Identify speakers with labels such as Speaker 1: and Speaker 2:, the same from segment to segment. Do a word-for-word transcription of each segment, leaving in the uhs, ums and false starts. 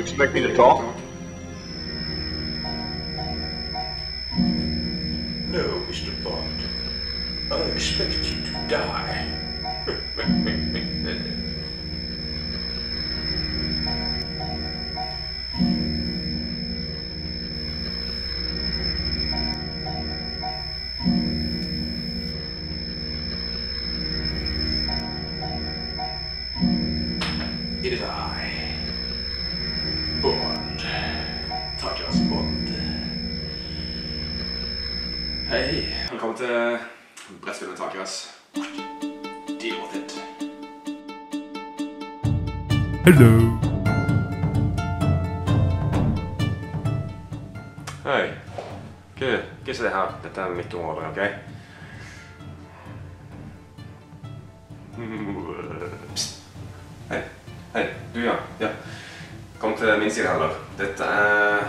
Speaker 1: expect me to talk?
Speaker 2: No, Mister Bond. I expect you to die. It is I, Bond. Taklas Bond.
Speaker 3: Hei, velkommen til Brettspillet Taklas. Deal with it.
Speaker 4: Hello.
Speaker 3: Hei. Hva, hva er det her? Dette er mitt område, ok? Psst. Hei. Hei, du ja. Ja. Kom til min side heller. Dette er...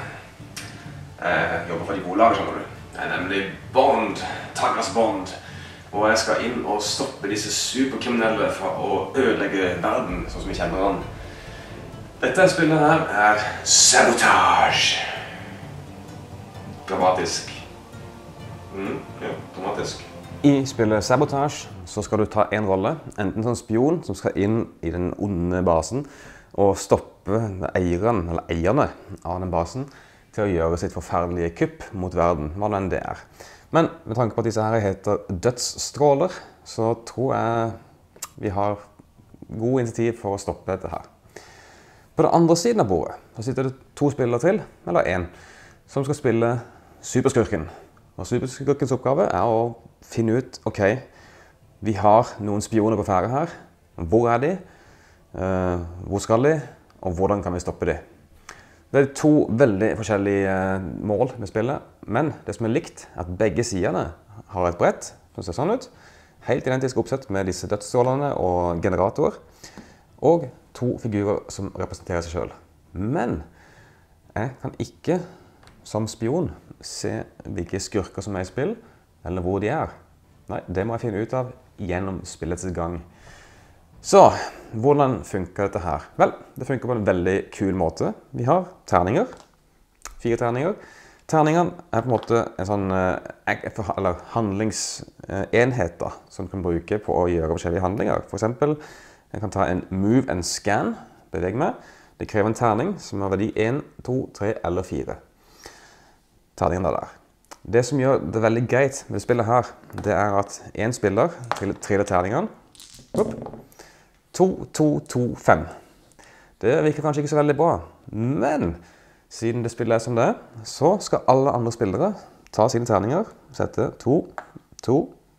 Speaker 3: Jeg jobber for de gode lager, skjønner du. Jeg er nemlig Bond, Taklas Bond. Og jeg skal inn og stoppe disse superkriminelle fra å ødelegge verden, sånn som vi kjenner den. Dette spillet her er Sabotage. Dramatisk. Mm, ja, dramatisk. I spillet Sabotage så skal du ta en rolle, enten som spion som skal inn i den onde basen og stoppe eieren, eller eierne av den basen til å gjøre sitt forferdelige kupp mot verden, hva enn det er. Men med tanke på at disse her heter dødsstråler, så tror jeg vi har god initiativ for å stoppe dette her. På den andre siden av bordet så sitter det to spillere til, eller en, som skal spille superskurken. Og superskurkens oppgave er å finne ut, ok, vi har noen spioner på ferde her. Hvor er de? Uh, hvor skal de? Og hvordan kan vi stoppe de? Det er to veldig forskjellige uh, mål med spillet, men det som er likt er at begge sidene har et brett, som ser sånn ut, helt identisk oppsett med disse dødsstrålene og generatorer, og to figurer som representerer seg selv. Men jeg kan ikke som spion se hvilke skurker som er i spill, eller hvor de er. Nei, det må jeg finne ut av gjennom spillets gang. Så, hvordan funker dette her? Vel, det funker på en veldig kul måte. Vi har terninger, fire terninger. Terningene er på en måte en sånn, eller handlingsenheter som du kan bruke på å gjøre forskjellige handlinger. For eksempel, jeg kan ta en move and scan, bevege meg. Det krever en terning som har verdi én, to, tre eller fire. Terningen er der. Det som gjør det veldig greit med spillet her, det er at en spiller triller terningene. to, to, to, fem. Det virker kanskje ikke så veldig bra, men siden det spillet er som det er, så skal alle andre spillere ta sine terninger, sette to, to,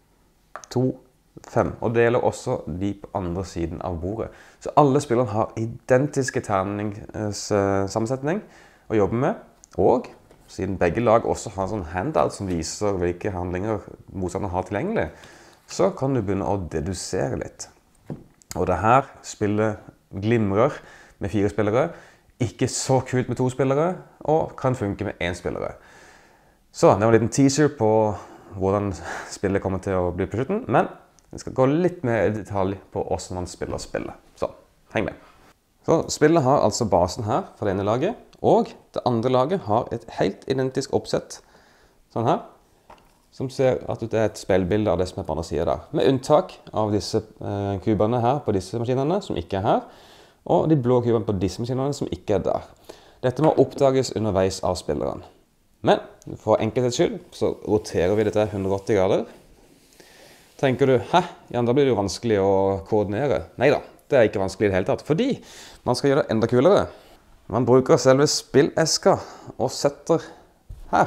Speaker 3: to, fem. Og det gjelder også de på andre siden av bordet. Så alle spillere har identiske terningssammensetning å jobbe med, og siden begge lag også har en sånn handout som viser hvilke handlinger motstanderen har tilgjengelig, så kan du begynne å dedusere litt. Og det her spillet glimrer med fire spillere, ikke så kult med to spillere, og kan funke med én spillere. Så det var en liten teaser på hvordan spillet kommer til å bli på slutten, men vi skal gå litt mer i detalj på hvordan man spiller spillet. Så, heng med. Så spillet har altså basen her for det ene laget, og det andre laget har et helt identisk oppsett, sånn her, som ser at det er et speilbilde av det som er på andre siden der. Med unntak av disse eh, kuberne her på disse maskinene, som ikke er her, og de blå kuberne på disse maskinene, som ikke er der. Dette må oppdages underveis av spilleren. Men for enkelhets skyld så roterer vi dette hundre og åtti grader. Tenker du, hæ, ja, da blir det jo vanskelig å koordinere. Neida, det er ikke vanskelig i det hele tatt, fordi man skal gjøre det enda kulere. Man bruker selve spilleska og setter her.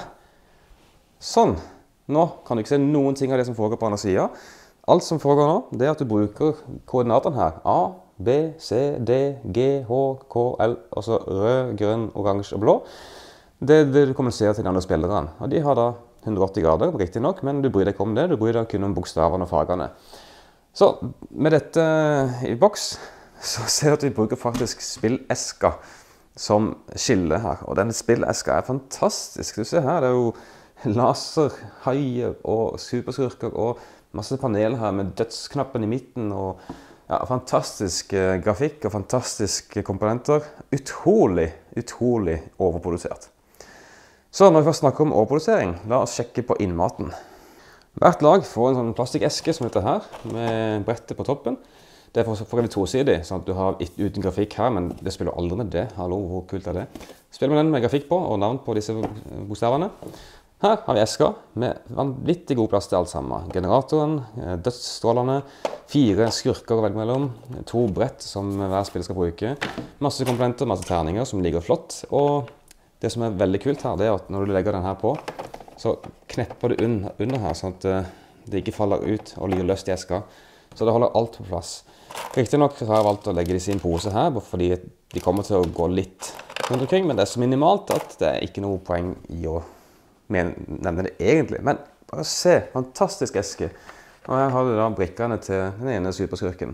Speaker 3: Sånn. Nå kan du ikke se noen ting av det som foregår på andre siden. Alt som foregår nå, det er at du bruker koordinatene her. A, B, C, D, G, H, K, L, altså rød, grønn, oransje og blå. Det er det du kommuniserer til de andre spillerne. Og de har da hundre og åtti grader, riktig nok, men du bryr deg ikke om det. Du bryr deg kun om bokstavene og fargene. Så med dette i boks, så ser du at vi bruker faktisk spilleska som skille her. Og denne spilleska er fantastisk. Du ser her, det er jo laser, haier og superskurker og masse paneler her med dødsknappen i midten og Ja, fantastisk grafikk og fantastiske komponenter. Utrolig, utrolig overprodusert. Så når vi først snakker om overprodusering, la oss sjekke på innmaten. Hvert lag får en sånn plastikkeske som dette her, med brettet på toppen. Det er for øvrig tosidig, sånn at du har uten grafikk her, men det spiller aldri med det. Hallo, hvor kult er det? Spiller med den med grafikk på og navn på disse bokstavene. Her har vi esker med vanvittig god plass til alt sammen. Generatoren, dødsstrålene, fire skurker å velge mellom, to brett som hver spiller skal bruke, masse komponenter, masse terninger som ligger flott. Og det som er veldig kult her, det er at når du legger den her på, så knepper du under, under her, sånn at det ikke faller ut og ligger løst i esker. Så det holder alt på plass. Riktig nok har jeg valgt å legge disse i en pose her, fordi de kommer til å gå litt rundt omkring, men det er så minimalt at det er ikke noe poeng i å nevne det egentlig. Men bare se, fantastisk eske. Og her har du da brikkene til den ene superskurken.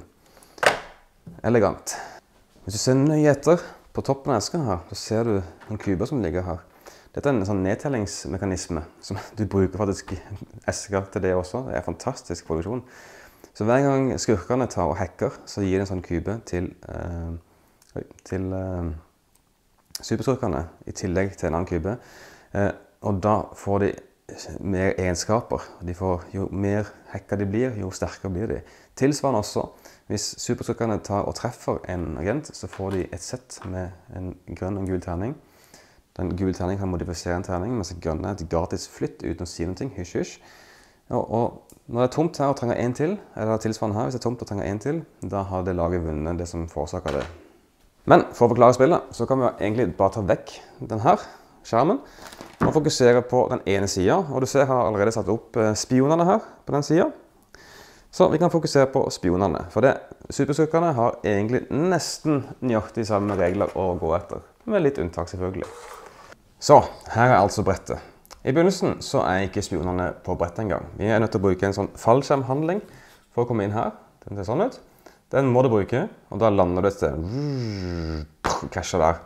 Speaker 3: Elegant. Hvis du ser nøye etter på toppen av esken her, så ser du en kuber som ligger her. Dette er en sånn nedtellingsmekanisme som du bruker faktisk esker til det også. Det er en fantastisk produksjon. Så hver gang skurkene tar og hacker, så gir de en sånn kube til, eh, til eh, superskurkene, i tillegg til en annen kube. Eh, og da får de mer egenskaper. De får, jo mer hacker de blir, jo sterkere blir de. Tilsvarende også, hvis superskurkene tar og treffer en agent, så får de et sett med en grønn og en gul terning. Den gule terningen kan modifisere en terning, mens den grønne er et gratis flytt uten å si noe, hysj, hysj. Og, og når det er tomt her og trenger en til, eller tilsvarende her, hvis det er tomt og trenger en til, da har det laget vunnet det som forårsaker det. Men for å forklare spillet, så kan vi egentlig bare ta vekk den her skjermen, og fokusere på den ene siden. Og du ser, jeg har allerede satt opp spionene her på den siden. Så vi kan fokusere på spionene, for det, superskurkene har egentlig nesten nøyaktig samme regler å gå etter, med litt unntak selvfølgelig. Så, her er altså brettet. I begynnelsen så er ikke spionene på brettet engang. Vi er nødt til å bruke en sånn fallskjermhandling for å komme inn her. Den ser sånn ut. Den må du bruke, og da lander du et sted. Krasjer der.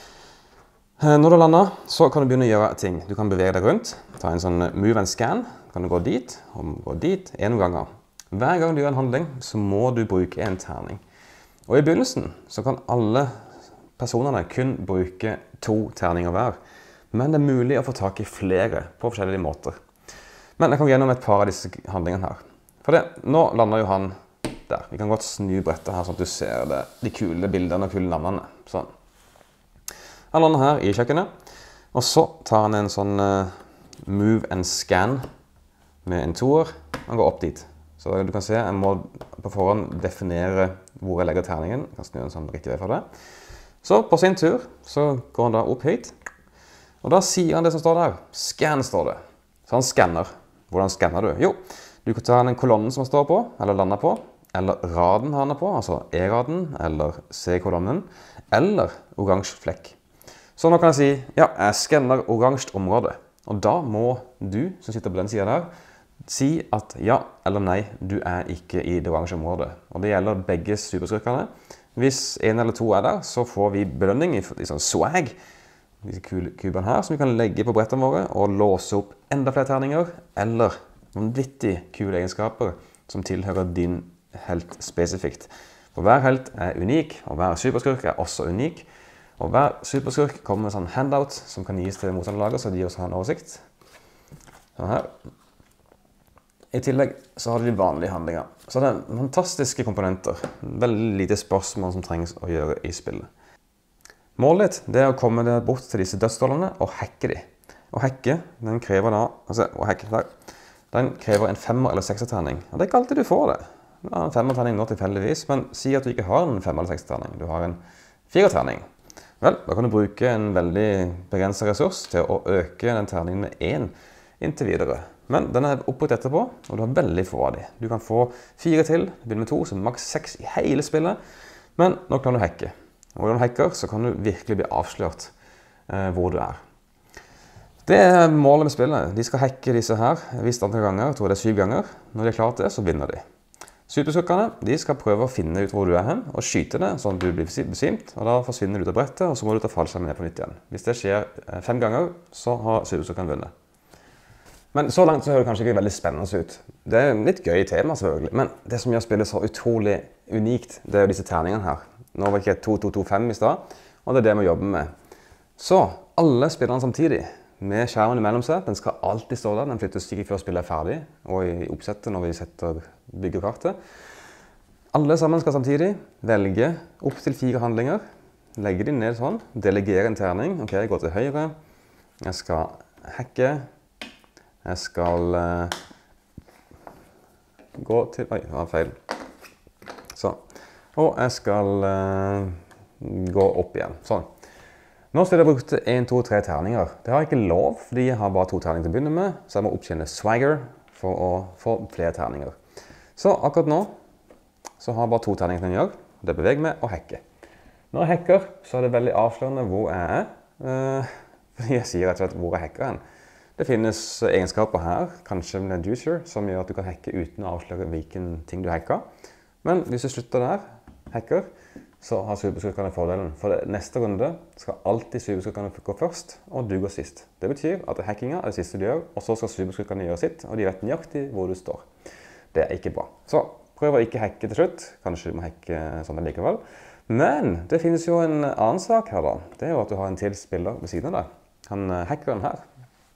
Speaker 3: Når du lander, så kan du begynne å gjøre ting. Du kan bevege deg rundt, ta en sånn move and scan. Kan du gå dit, og gå dit, en ganger. Hver gang du gjør en handling, så må du bruke en terning. Og i begynnelsen så kan alle personene kun bruke to terninger hver. Men det er mulig å få tak i flere på forskjellige måter. Men jeg kan gå gjennom et par av disse handlingene her. For det, nå lander jo han der. Vi kan godt snu brettet her, sånn at du ser det, de kule bildene og kule navnene. Sånn. Han lander her i kjøkkenet, og så tar han en sånn uh, move and scan med en toer. Han går opp dit. Så du kan se, jeg må på forhånd definere hvor jeg legger terningen. Jeg kan snu en sånn riktig vei for det. Så på sin tur så går han da opp hit. Og da sier han det som står der. Scan står det. Så han scanner. Hvordan scanner du? Jo, du kan ta den kolonnen som han står på, eller lander på, eller raden han er på, altså E-raden, eller C-kolonnen, eller oransje flekk. Så nå kan jeg si, ja, jeg scanner oransje område. Og da må du, som sitter på den siden der, si at ja eller nei, du er ikke i det oransje området. Og det gjelder begge superskurkene. Hvis en eller to er der, så får vi belønning i, i sånn swag, disse kubene her, som vi kan legge på brettene våre og låse opp enda flere terninger, eller vanvittig kule egenskaper som tilhører din helt spesifikt. For hver helt er unik, og hver superskurk er også unik. Og hver superskurk kommer med en sånn handout som kan gis til motstanderlaget, så de også har en oversikt. Sånn her. I tillegg så har du de vanlige handlinger. Så det er fantastiske komponenter. Veldig lite spørsmål som trengs å gjøre i spillet. Målet ditt, det er å komme deg bort til disse dødsstrålene og hacke de. Og hacke, den krever da, altså, å hacke der, den krever en femmer- eller sekserterning. Og det er ikke alltid du får det. Du har en femmerterning nå tilfeldigvis, men si at du ikke har en femmer- eller sekserterning. Du har en firerterning. Vel, da kan du bruke en veldig begrenset ressurs til å øke den terningen med én inntil videre. Men den er oppbrukt etterpå, og du har veldig få av de. Du kan få fire til, begynne med to, så maks seks i hele spillet. Men nå kan du hacke. Og når du hacker, så kan du virkelig bli avslørt eh, hvor du er. Det er målet med spillet. De skal hacke disse her visst antall ganger, jeg tror det er syv ganger. Når de har klart det, så vinner de. Superskurkene, de skal prøve å finne ut hvor du er hen, og skyte det, sånn at du blir besvimt, og da forsvinner du ut av brettet, og så må du ta fallskjermen ned på nytt igjen. Hvis det skjer fem ganger, så har superskurkene vunnet. Men så langt så hører det kanskje ikke veldig spennende ut. Det er litt gøy tema selvfølgelig, men det som gjør spillet så utrolig unikt, det er jo disse terningene her. Nå var det ikke to to to fem i stad, og det er det vi jobber med. Så alle spillerne samtidig, med skjermen imellom seg, den skal alltid stå der, den flyttes ikke før spillet er ferdig, og i oppsettet når vi setter bygger kartet. Alle sammen skal samtidig velge opp til fire handlinger, legge de ned sånn, delegere en terning, ok, jeg går til høyre, jeg skal hacke, jeg skal uh, gå til... Oi, det var feil. Så. Og jeg skal uh, gå opp igjen. Sånn. Nå skal jeg bruke en, to, tre terninger. Det har jeg ikke lov, fordi jeg har bare to terninger til å begynne med, så jeg må opptjene swagger for å få flere terninger. Så akkurat nå så har jeg bare to terninger til å gjøre. Det er bevege meg og hacke. Når jeg hacker, så er det veldig avslørende hvor jeg er. Uh, fordi jeg sier rett og slett hvor jeg hacker hen. Det finnes egenskaper her, kanskje med Deducer, som gjør at du kan hacke uten å avsløre hvilken ting du hacker. Men hvis du slutter der, hacker, så har superskurkene fordelen. For det neste runde skal alltid superskurkene gå først, og du går sist. Det betyr at hackinga er det siste du gjør, og så skal superskurkene gjøre sitt, og de vet nøyaktig hvor du står. Det er ikke bra. Så prøv å ikke hacke til slutt. Kanskje du må hacke sånn likevel. Men det finnes jo en annen sak her da. Det er jo at du har en til spiller ved siden av deg. Han hackeren her.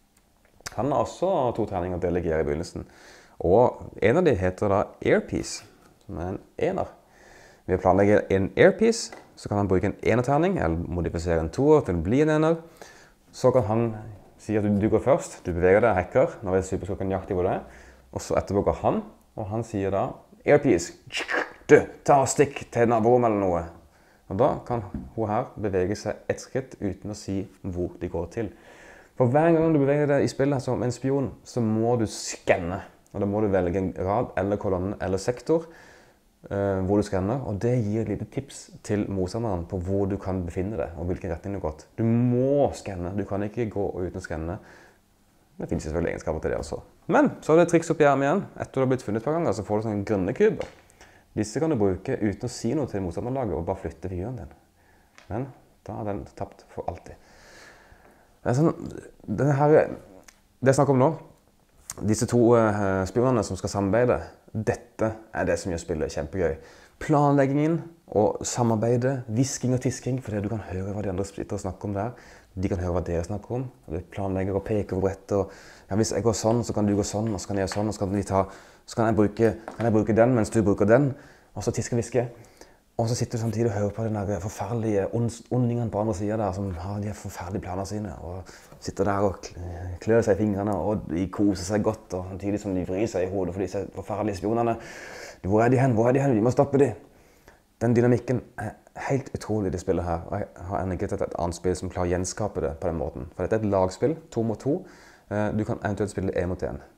Speaker 3: Han har også to terninger å delegere i begynnelsen. Og en av de heter da Airpiece, som er en ener. Ved å planlegge en Airpiece, så kan han bruke en enerterning, eller modifisere en toer til å bli en ener. Så kan han si at du går først, du beveger deg, hacker, når vi er superskurken nøyaktig hvor det er. Og så etterpå går han, og han sier da Airpiece, du, ta og stikk til naborommet eller noe. Og da kan hun her bevege seg et skritt uten å si hvor de går til. For hver gang du beveger deg i spillet som en spion, så må du skanne. Og da må du velge en rad, eller kolonne, eller sektor uh, hvor du skanner. Og det gir et lite tips til motstanderen på hvor du kan befinne deg, og hvilken retning du har gått. Du må skanne, du kan ikke gå uten å skanne. Det finnes selvfølgelig egenskaper til det også. Men så er det triks opp i hjermen igjen. Etter du har blitt funnet et par ganger, så får du sånne grønne kuber. Disse kan du bruke uten å si noe til motstanderlaget, og bare flytte figuren din. Men da er den tapt for alltid. Det er sånn, det her, det jeg snakker om nå, disse to uh, spionene som skal samarbeide, dette er det som gjør spillet kjempegøy. Planleggingen og samarbeidet, visking og tisking, fordi du kan høre hva de andre sitter og snakker om der. De kan høre hva dere snakker om. De planlegger og peker på brettet. Og, ja, hvis jeg går sånn, så kan du gå sånn, og så kan jeg gjøre sånn, og så kan, vi ta, så kan, jeg, bruke, kan jeg bruke den mens du bruker den, og så tiske og viske. Og så sitter du samtidig og hører på den der forferdelige ondingene på andre siden der, som har de forferdelige planene sine, og sitter der og klør seg i fingrene, og de koser seg godt, og samtidig som de vrir seg i hodet for disse forferdelige spionene. Hvor er de hen? Hvor er de hen? Vi må stoppe de! Den dynamikken er helt utrolig i det spillet her, og jeg har ennå ikke tatt et annet spill som klarer å gjenskape det på den måten. For dette er et lagspill, to mot to. Du kan eventuelt spille en mot en.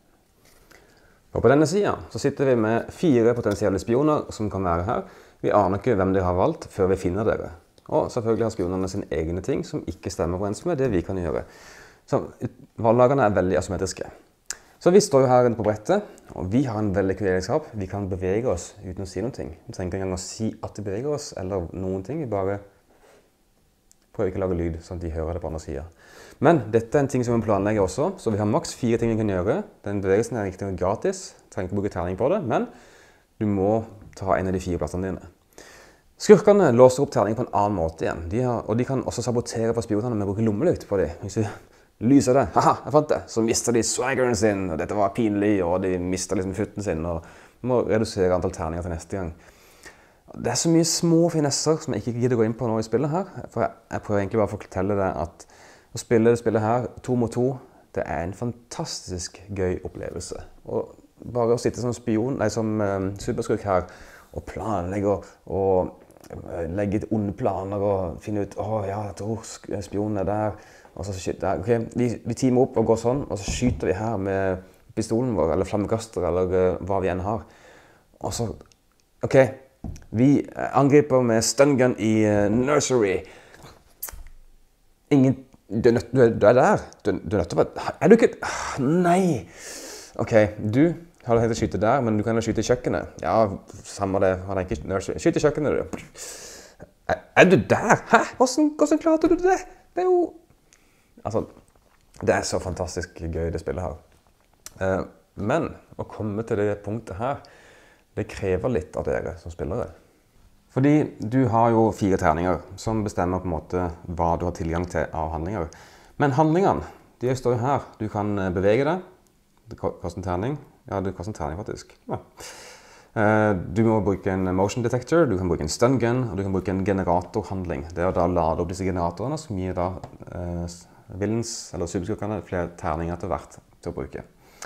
Speaker 3: Og på denne siden så sitter vi med fire potensielle spioner som kan være her. Vi aner ikke hvem de har valgt før vi finner dere. Og selvfølgelig har spionerne sine egne ting som ikke stemmer overens med det vi kan gjøre. Så valglagene er veldig asymmetriske. Så vi står jo her på brettet, og vi har en veldig kul egenskap. Vi kan bevege oss uten å si noe. Vi trenger ikke engang å si at vi beveger oss, eller noen ting. Vi bare prøver ikke å lage lyd, sånn at de hører det på andre siden. Men dette er en ting som vi planlegger også, så vi har maks fire ting vi kan gjøre. Den bevegelsen er riktig gratis, trenger ikke bruke terning på det, men du må ta en av de fire plassene dine. Skurkene låser opp terningen på en annen måte igjen. De har, og de kan også sabotere på spionene med å bruke lommelykt på dem. Hvis du lyser det, haha, jeg fant det, så mister de swaggeren sin, og dette var pinlig, og de mister liksom futten sin, og må redusere antall terninger til neste gang. Det er så mye små finesser som jeg ikke gidder å gå inn på nå i spillet her, for jeg, jeg prøver egentlig bare å fortelle deg at å spille det spillet her, to mot to, det er en fantastisk gøy opplevelse. Og bare å sitte som spion, nei, som um, superskurk her, og planlegge og, og legge til onde planer og finne ut, åh, ja, jeg tror spionen er der, og så skyter jeg. Ok, vi, vi teamer opp og går sånn, og så skyter vi her med pistolen vår, eller flammekaster, eller uh, hva vi enn har. Og så, ok, vi angriper med stun gun i uh, nursery. Ingen, du er, nødt, du er, du er der. Du, du er nødt til å være, er du ikke, nei. Ok, du har det helt å skyte der, men du kan jo skyte i kjøkkenet. Ja, samme det, har det ikke nursery. Skyte i kjøkkenet, du. Er, er du der? Hæ? Hvordan, hvordan klarte du det? Det er jo... Altså, det er så fantastisk gøy det spillet her. Eh, men å komme til det punktet her, det krever litt av dere som spillere. Fordi du har jo fire terninger som bestemmer på en måte hva du har tilgang til av handlinger. Men handlingene, de står jo her. Du kan bevege deg. Det koster en terning. Ja, det koster en terning faktisk. Ja. Du må bruke en motion detector, du kan bruke en stun gun, og du kan bruke en generatorhandling. Det er å da lade opp disse generatorene som gir da eh, villains eller superskurkene flere terninger til hvert til å bruke.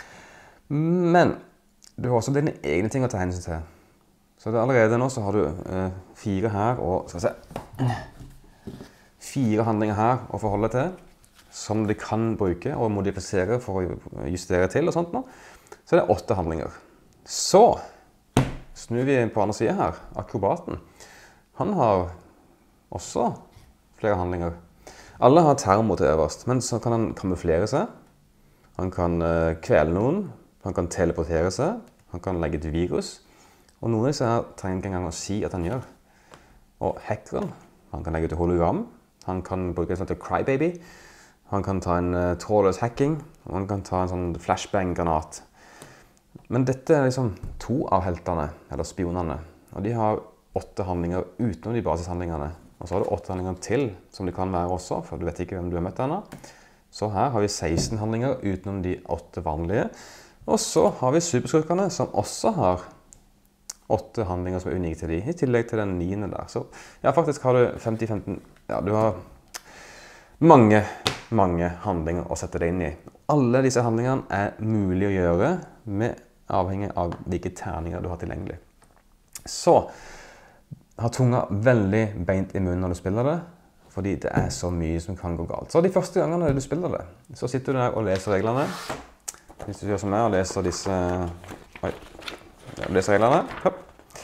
Speaker 3: Men du har også dine egne ting å ta hensyn til. Så det allerede nå så har du eh, fire her og skal vi se, fire handlinger her å forholde til, som de kan bruke og modifisere for å justere til og sånt nå. Så det er åtte handlinger. Så snur vi på andre siden her, akrobaten. Han har også flere handlinger. Alle har termo til øverst, men så kan han kamuflere seg. Han kan uh, kvele noen, han kan teleportere seg, han kan legge et virus. Og noen av disse her trenger ikke engang å si at han gjør. Og hackeren, han kan legge ut et hologram, han kan bruke det som heter Crybaby, han kan ta en uh, trådløs hacking, og han kan ta en sånn flashbang-granat. Men dette er liksom to av heltene, eller spionene, og de har åtte handlinger utenom de basishandlingene. Og så har du åtte handlinger til, som det kan være også, for du vet ikke hvem du har møtt ennå. Så her har vi seksten handlinger utenom de åtte vanlige. Og så har vi superskurkene, som også har åtte handlinger som er unike til de, i tillegg til den niende der. Så ja, faktisk har du femti femten, ja, du har mange, mange handlinger å sette deg inn i. Alle disse handlingene er mulig å gjøre med avhengig av hvilke terninger du har tilgjengelig. Så har tunga veldig beint i munnen når du spiller det, fordi det er så mye som kan gå galt. Så de første gangene du spiller det, så sitter du der og leser reglene. Hvis du gjør som meg og leser disse... Oi, ja, leser reglene. Hopp.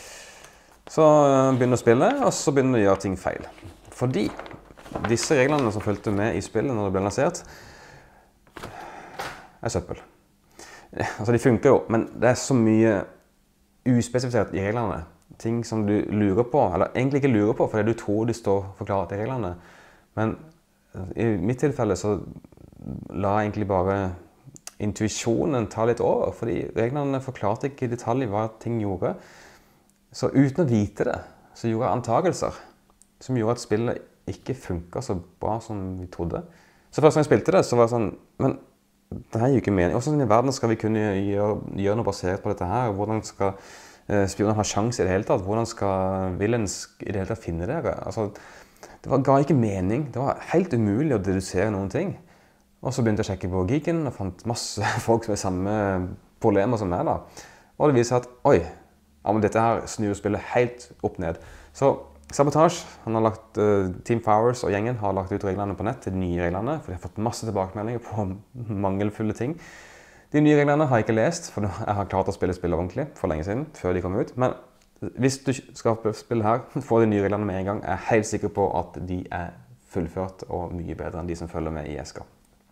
Speaker 3: Så begynner du å spille, og så begynner du å gjøre ting feil. Fordi disse reglene som fulgte med i spillet når det ble lansert, er søppel. Altså, de funker jo, men det er så mye uspesifisert i reglene. Ting som du lurer på, eller egentlig ikke lurer på, fordi du tror de står forklart i reglene. Men i mitt tilfelle så la jeg egentlig bare intuisjonen ta litt over, fordi reglene forklarte ikke i detalj hva ting gjorde. Så uten å vite det, så gjorde jeg antagelser, som gjorde at spillet ikke funket så bra som vi trodde. Så først når jeg spilte det, så var det sånn, men det her er jo ikke mening. Hvordan i verden skal vi kunne gjøre, gjøre noe basert på dette her? Hvordan skal eh, spionene ha sjanse i det hele tatt? Hvordan skal villains i det hele tatt finne dere? Altså, det var, ga ikke mening. Det var helt umulig å dedusere noen ting. Og så begynte jeg å sjekke på Geeken og fant masse folk med samme problemer som meg da. Og det viser at, oi, ja, men dette her snur spillet helt opp ned. Så Sabotage, han har lagt, uh, Team Fowers og gjengen har lagt ut reglene på nett til de nye reglene, for de har fått masse tilbakemeldinger på mangelfulle ting. De nye reglene har jeg ikke lest, for jeg har klart å spille spillet ordentlig for lenge siden, før de kom ut. Men hvis du skal spille her, få de nye reglene med en gang, er jeg helt sikker på at de er fullført og mye bedre enn de som følger med i eska.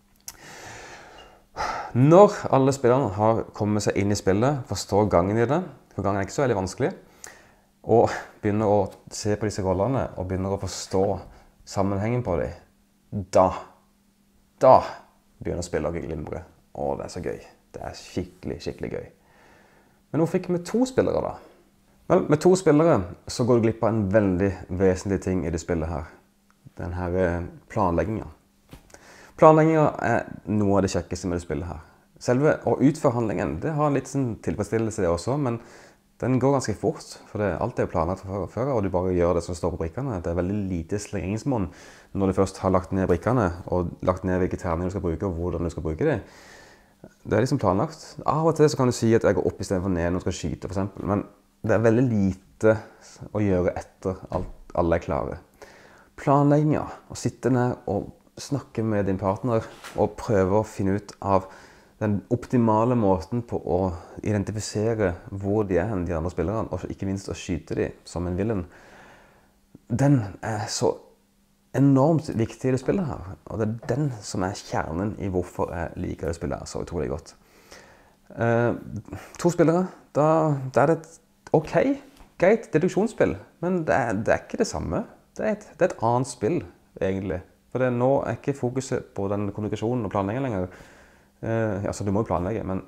Speaker 3: Når alle spillerne har kommet seg inn i spillet, forstår gangen i det, for gangen er ikke så veldig vanskelig, og begynner å se på disse rollene og begynner å forstå sammenhengen på dem, da, da begynner spillet å glimre. Å, det er så gøy. Det er skikkelig, skikkelig gøy. Men hvorfor ikke med to spillere da? Vel, med to spillere så går du glipp av en veldig vesentlig ting i det spillet her. Den her planleggingen. Planleggingen er noe av det kjekkeste med det spillet her. Selve å utføre handlingen, det har litt sånn tilfredsstillelse det også, men den går ganske fort, for det, alt er jo planlagt før, og du bare gjør det som står på brikkene. Det er veldig lite slingringsmål når du først har lagt ned brikkene, og lagt ned hvilke terninger du skal bruke, og hvordan du skal bruke dem. Det er liksom planlagt. Av og til så kan du si at jeg går opp i stedet for ned når du skal skyte, for eksempel. Men det er veldig lite å gjøre etter alt alle er klare. Planleggingen, å sitte ned og snakke med din partner, og prøve å finne ut av den optimale måten på å identifisere hvor de er, de andre spillerne, og ikke minst å skyte dem som en villain, den er så enormt viktig i det spillet her. Og det er den som er kjernen i hvorfor jeg liker det spillet her så utrolig godt. Eh, to spillere, da, da er det et ok, greit deduksjonsspill, men det er, det er ikke det samme. Det er, et, det er et annet spill, egentlig. For det, nå er ikke fokuset på den kommunikasjonen og planleggingen lenger. Uh, altså, du må jo planlegge, men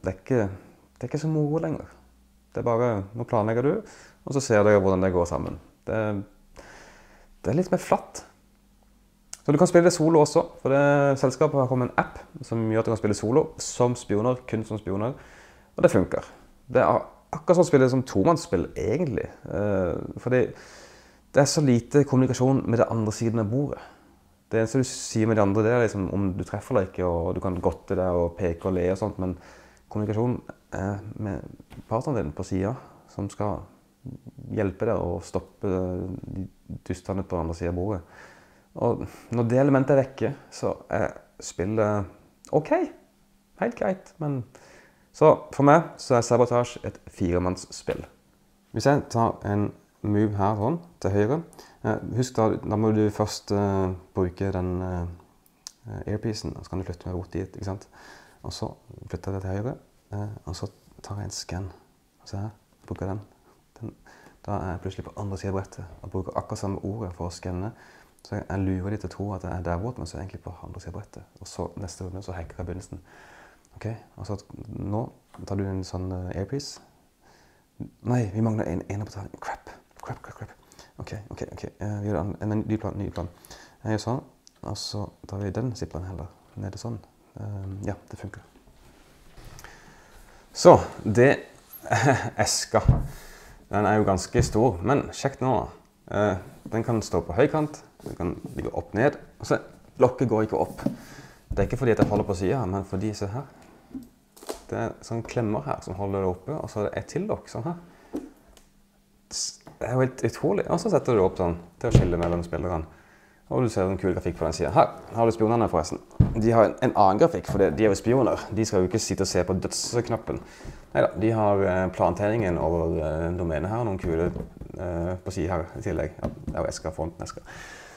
Speaker 3: det er ikke, det er ikke så moro lenger. Det er bare, nå planlegger du, og så ser du hvordan det går sammen. Det, det er litt mer flatt. Så du kan spille det solo også, for det selskapet har kommet en app som gjør at du kan spille solo som spioner, kun som spioner, og det funker. Det er akkurat som å spille som tomannsspill, egentlig. Fordi det er så lite kommunikasjon med det andre siden av bordet. Det eneste du sier med de andre, det er liksom om du treffer eller ikke, og du kan godte det og peke og le og sånt, men kommunikasjon er med partneren din på siden, som skal hjelpe deg å stoppe de dustene på andre siden av bordet. Og når det elementet er vekke, så er spillet ok, helt greit, men så for meg så er Sabotage et firemannsspill. Hvis jeg tar en move her sånn, til høyre, husk da, da må du først uh, bruke den uh, airpiecen, og så kan du flytte med rot dit, ikke sant? Og så flytter jeg det til høyre, uh, og så tar jeg en scan. Se her, bruker den. den. Da er jeg plutselig på andre siden av brettet, og bruker akkurat samme ordet for å scanne. Så jeg, jeg lurer de til å tro at jeg er der bort, men så er jeg egentlig på andre siden av brettet. Og så neste runde så hacker jeg begynnelsen. Ok, og så nå tar du en sånn uh, airpiece. Nei, vi mangler en ene på ta. Crap, crap, crap, crap. Ok, ok, ok. Uh, vi gjør en, en ny plan, ny plan. Jeg gjør sånn, og så tar vi den zipperen heller. Nede sånn. Uh, ja, det funker. Så, det eska. Den er jo ganske stor, men sjekk nå. Uh, den kan stå på høykant, den kan ligge opp ned, og så lokket går ikke opp. Det er ikke fordi jeg holder på siden, men fordi, se her. Det er sånn klemmer her som holder det oppe, og så er det et til lokk, sånn her. Det er jo helt utrolig. Og så setter du opp sånn til å skille mellom spillerne. Og du ser en kul grafikk på den siden. Her har du spionerne forresten. De har en, en annen grafikk, for de er jo spioner. De skal jo ikke sitte og se på dødsknappen. Neida, de har plantegningen over uh, domenet her, noen kule uh, på siden her i tillegg. Ja, det er jo esker, fronten esker.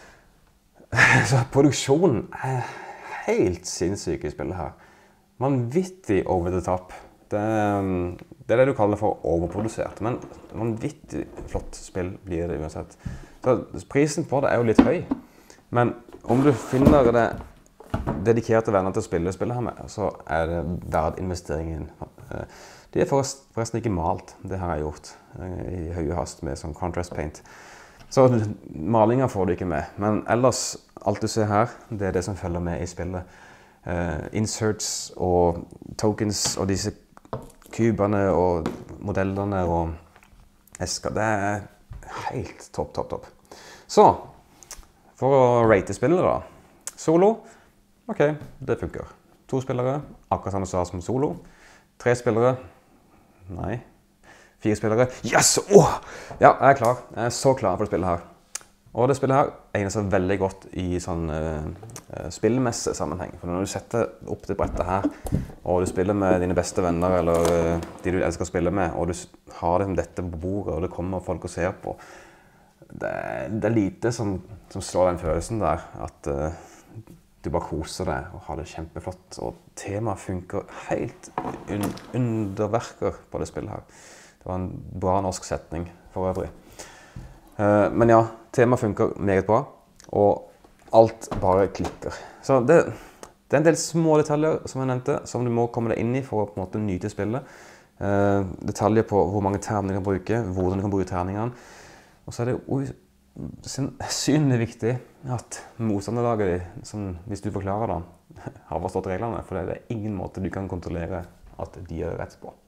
Speaker 3: Så produksjonen er helt sinnssyk i spillet her. Vanvittig over the top. Det, det er det du kaller for overprodusert, men vanvittig flott spill blir det uansett. Så prisen på det er jo litt høy, men om du finner det dedikerte venner til å spille spillet her med, så er det verdt investeringen. De er forresten ikke malt, det har jeg gjort i høye hast med sånn contrast paint. Så malinga får du ikke med, men ellers, alt du ser her, det er det som følger med i spillet. Uh, inserts og tokens og disse kubene og modellene og esker, det er helt topp, topp, topp. Så, for å rate spillet da, solo, ok, det funker. To spillere, akkurat samme sted som solo. Tre spillere, nei. Fire spillere, yes! Åh! Ja, jeg er klar. Jeg er så klar for det spillet her. Og det spillet her egner seg veldig godt i sånn uh, spillmesse-sammenheng. For når du setter opp det brettet her, og du spiller med dine beste venner, eller uh, de du elsker å spille med, og du har liksom dette på bordet, og det kommer folk og ser på, det, det er lite som, som slår den følelsen der, at uh, du bare koser deg og har det kjempeflott. Og temaet funker helt un underverker på det spillet her. Det var en bra norsk setning for øvrig. Uh, men ja, temaet funker meget bra, og alt bare klikker. Så det, det er en del små detaljer, som jeg nevnte, som du må komme deg inn i for å på en måte nyte spillet. Uh, detaljer på hvor mange terninger du kan bruke, hvordan du kan bruke terningene. Og så er det synlig viktig at motstanderlaget ditt, som hvis du forklarer det, har forstått reglene, for det er ingen måte du kan kontrollere at de gjør rett på.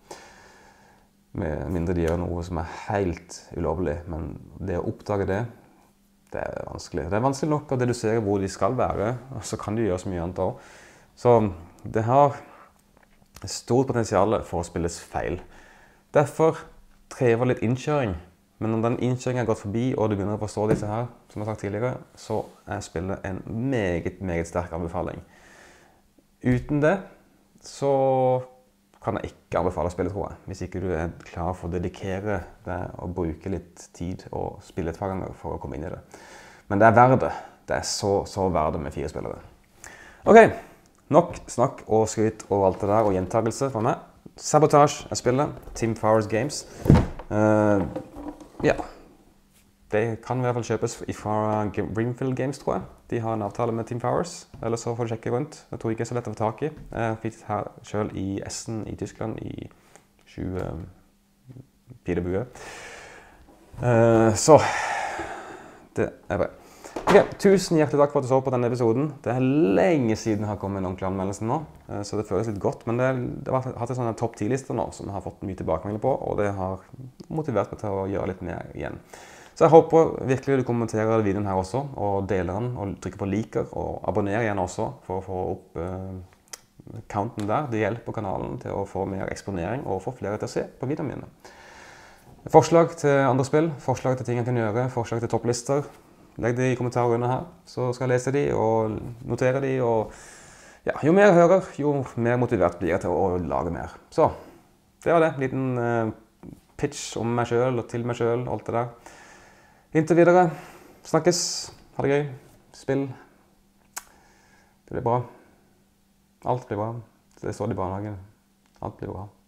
Speaker 3: Med mindre de gjør noe som er helt ulovlig, men det å oppdage det, det er vanskelig. Det er vanskelig nok å dedusere hvor de skal være, og så kan de gjøre så mye annet også. Så det har stort potensial for å spilles feil. Derfor krever litt innkjøring, men når den innkjøringen er gått forbi, og du begynner å forstå disse her, som jeg har sagt tidligere, så er spillet en meget, meget sterk anbefaling. Uten det, så kan jeg ikke anbefale spillet, tror jeg, hvis ikke du er klar for å dedikere deg og bruke litt tid og spille et par ganger for å komme inn i det. Men det er verdt det. Det er så, så verdt det med fire spillere. Ok, nok snakk og skryt og alt det der, og gjentagelse fra meg. Sabotage er spillet, Tim Powers Games. Uh, ja, det kan i hvert fall kjøpes fra Brimfield Games, tror jeg. De har en avtale med Team Powers, eller så får du sjekke rundt. Jeg tror ikke det er så lett å få tak i. Jeg fikk det her selv i Essen i Tyskland i tjue bue. Uh, så, det er bra. Ok, tusen hjertelig takk for at du så på denne episoden. Det er lenge siden jeg har kommet med en ordentlig anmeldelse nå, så det føles litt godt. Men det, det har hatt en sånn topp ti-liste nå, som jeg har fått mye tilbakemeldinger på, og det har motivert meg til å gjøre litt mer igjen. Så jeg håper virkelig du kommenterer videoen her også, og deler den, og trykker på liker, og abonnerer igjen også, for å få opp uh, counten der. Det hjelper kanalen til å få mer eksponering, og få flere til å se på videoene mine. Forslag til andre spill, forslag til ting jeg kan gjøre, forslag til topplister. Legg det i kommentarer under her, så skal jeg lese de og notere de, og ja, jo mer jeg hører, jo mer motivert blir jeg til å lage mer. Så, det var det. En liten uh, pitch om meg selv og til meg selv, alt det der. Inntil videre, snakkes, ha det gøy, spill. Det blir bra. Alt blir bra. Det står i barnehagen. Alt blir bra.